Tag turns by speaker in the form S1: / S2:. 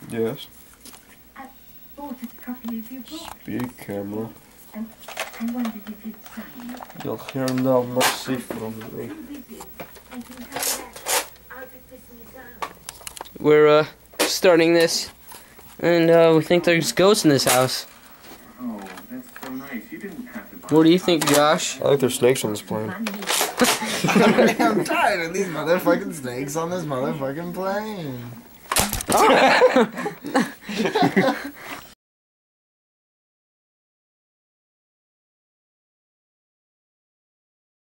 S1: Yes.
S2: I bought a copy of your book.
S1: Speak, camera.
S2: And I wondered if you'd sign it.
S1: You'll hear no mercy from me.
S2: I can come back out of this museum.
S3: We're starting this, and we think there's ghosts in this house.
S4: Oh, that's so nice. You didn't have to buy.
S3: What do you think, Josh?
S1: I think there's snakes on this plane.
S5: I'm tired of these motherfucking snakes on this motherfucking plane.